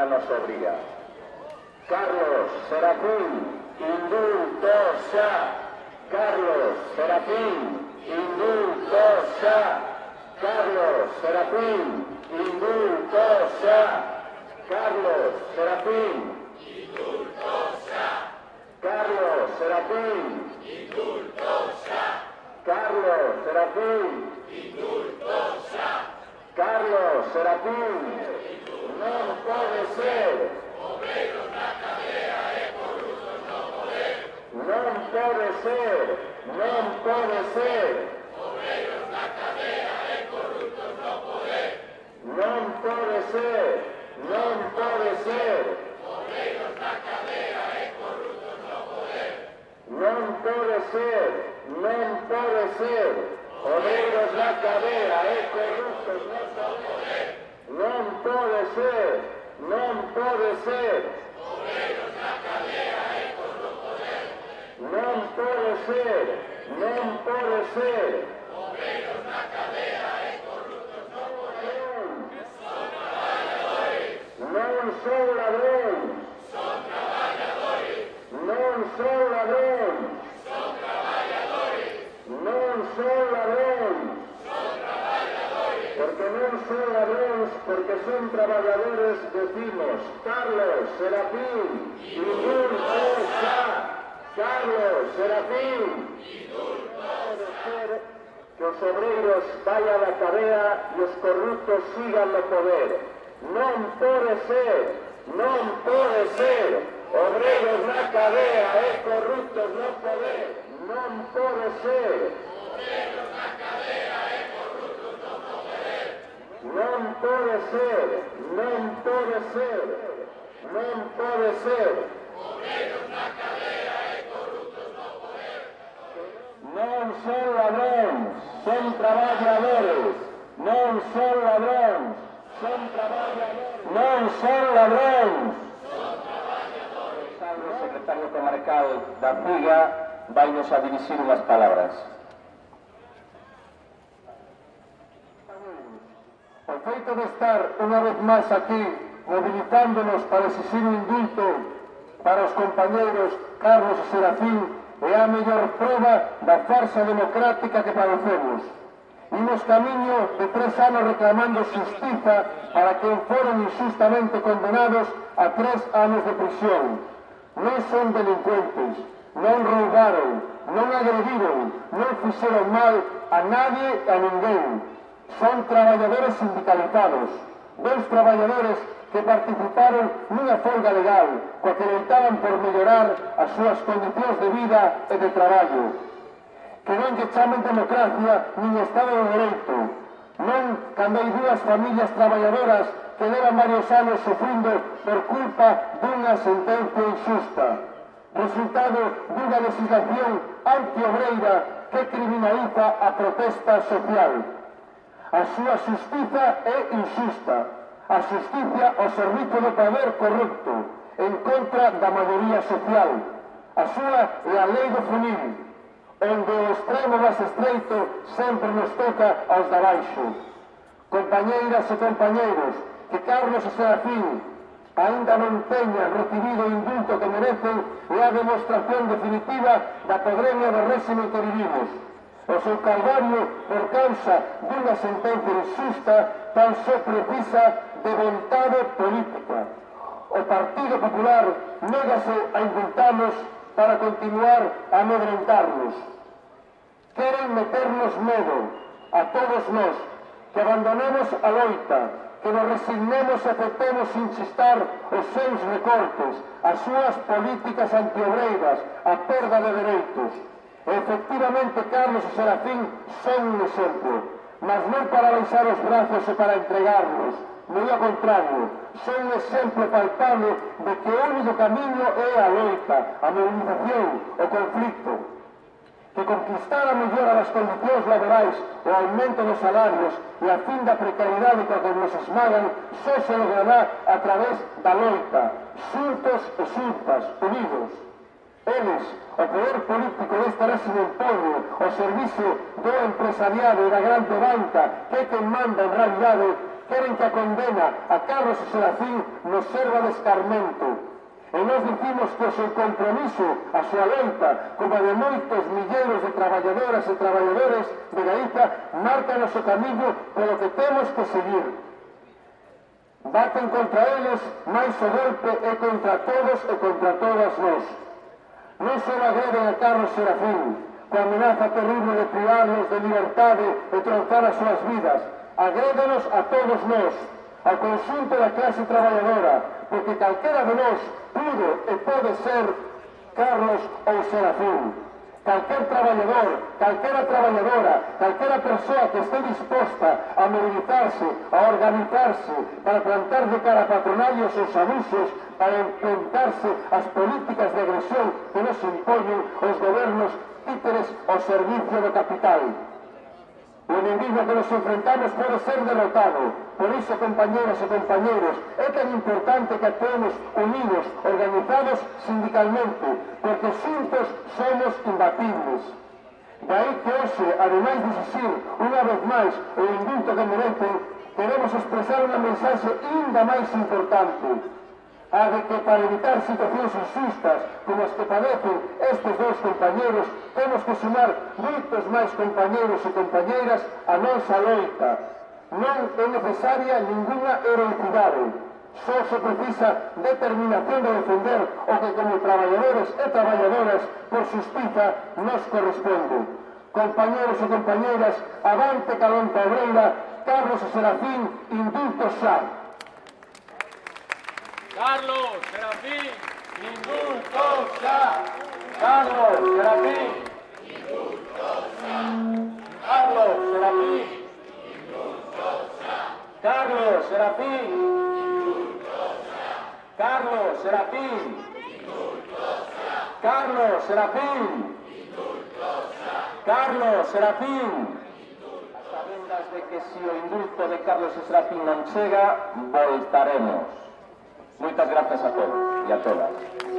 mañana nos obriga. Carlos Serafín, indulto ya. Carlos Serafín, indulto ya. Carlos Serafín, indulto ya. Carlos Serafín, indulto ya. Carlos Serafín, indulto ya. Carlos Serafín, indulto ya. Carlos Serafín, non pode ser. Obreiros na cadea e corruptos no poder. Non pode ser, non pode ser. Obreiros na cadea e corruptos no poder. Non pode ser, non pode ser. Obreiros na cadea e corruptos no poder. Non pode ser, non pode ser. Obreiros na cadea e corruptos no poder. Non pode ser, non pode ser. Obreiros na cadea e corruptos no poder. Non pode ser, non pode ser. Obreiros na cadea e corruptos no poder. Son traballadores. Non son ladróns. Son traballadores. Non son ladróns. Son traballadores. Non son ladróns. Son traballadores. Porque non son ladróns, porque son traballadores, decimos. Carlos Serafín, indulto xa. Carlos Serafín, indulto xa. Que os obreiros vayan á cadea e os corruptos sigan no poder. Non pode ser, non pode ser. Obreiros na cadea e corruptos no poder. Non pode ser. Obreiros na cadea e corruptos no poder. Non pode ser, non pode ser. Non pode ser. Obreiros na cadea e corruptos no poder. Non son ladróns, son traballadores. Non son ladróns, son traballadores. Non son ladróns. O secretario comarcal da Figa vainos a dirixir unhas palabras. O feito de estar unha vez máis aquí mobilizándonos para exixir un indulto para os compañeiros Carlos e Serafín é a mellor proba da farsa democrática que padecemos. Imos camiño de 3 anos reclamando xustiza para quen foron injustamente condenados a 3 anos de prisión. Non son delincuentes, non roubaron, non agrediron, non fixeron mal a nadie e a ninguén. Son traballadores sindicalizados, dous traballadores que participaron nunha folga legal, coa que loitaban por mellorar as súas condicións de vida e de traballo. Que non lle chamen democracia nin Estado de Dereito. Non cando hai dúas familias traballadoras que levan varios anos sufrindo por culpa dunha sentencia injusta. Resultado dunha legislación antiobreira que criminaliza a protesta social. A súa xustiza é injusta. A xusticia ao servizo do poder corrupto, en contra da maioría social. A súa é a lei do funil, onde o extremo máis estreito sempre nos toca aos de abaixo. Compañeiras e compañeiros, que Carlos e Serafín ainda non teñan recibido o indulto que merecen é a demostración definitiva da podremia do réxime que vivimos. O seu calvario por causa dunha sentencia injusta tan só precisa de vontade política. O Partido Popular négase a indultarnos para continuar a amedrentarnos. Queren meternos medo a todos nós, que abandonemos a loita, que nos resignemos e aceptemos sin chistar os seus recortes, as súas políticas antiobreiras, a perda de dereitos. Efectivamente, Carlos e Serafín son un exemplo, mas non para baixar os brazos e para entregarnos, moi ao contrario, son un exemplo palpable de que o único camiño é a loita, a movilización, o conflicto. Que conquistar a mellora das condicións laborais, o aumento dos salarios e a fin da precariedade coa que nos esmagan só se logrará a través da loita, xuntos e xuntas, unidos. Eles, o poder político deste réxime pobre, o servicio do empresariado e da grande banca, que é quen manda en realidade, queren que a condena a Carlos e Serafín nos serva de escarmento. E nós dicimos que o seu compromiso, a súa loita, como a de moitos milleiros de traballadoras e traballadores de Galiza, marca noso camiño polo que temos que seguir. Baten contra eles, máis o golpe é contra todos e contra todas nós. Non só agreden a Carlos Serafín, coa amenaza terrible de privarnos de liberdade e troncar as súas vidas, agrédenos a todos nós, ao conxunto da clase traballadora, porque calquera de nós pudo e pode ser Carlos ou Serafín. Calquer traballador, calquera traballadora, calquera persoa que este disposta a mobilizarse, a organizarse, para plantar de cara a patronarios os abusos, para enfrentarse ás políticas de agresión que nos impoñen os gobernos títeres ao servicio do capital. O enemigo que nos enfrentamos pode ser derrotado. Por iso, compañeras e compañeros, é tan importante que actuemos unidos, organizados sindicalmente, porque xuntos somos imbatibles. Daí que hoxe, ademais de exigir unha vez máis o indulto que merecen, queremos expresar unha mensaxe ainda máis importante, a de que para evitar situacións injustas como as que padecen estes dous compañeros, temos que sumar moitos máis compañeros e compañeiras a nosa loita. Non é necesaria ninguna heroicidade, só se precisa determinación de defender o que como traballadores e traballadoras por xustiza nos corresponde. Compañeros e compañeiras, avante calonta obreira, Carlos e Serafín, indultos xa. Carlos, Serafín, indultos xa. Carlos, Serafín, indultos xa. Carlos, Serafín, indultos xa. Carlos, Serafín, indultos xa. Carlos, Serafín, indultos xa. Carlos, Serafín, indultos xa. Carlos, Serafín. A sabendas de que se o indulto de Carlos e Serafín non chega, voltaremos. Moitas grazas a todos e a todas.